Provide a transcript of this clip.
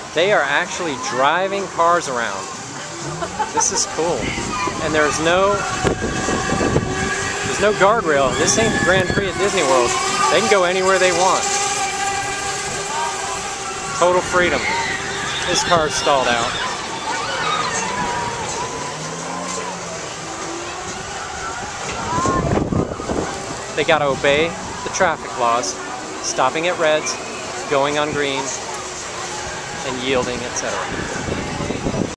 They are actually driving cars around. This is cool. And there's no guardrail. This ain't the Grand Prix at Disney World. They can go anywhere they want. Total freedom. This car's stalled out. They gotta obey the traffic laws, stopping at reds, going on green, and yielding, etc.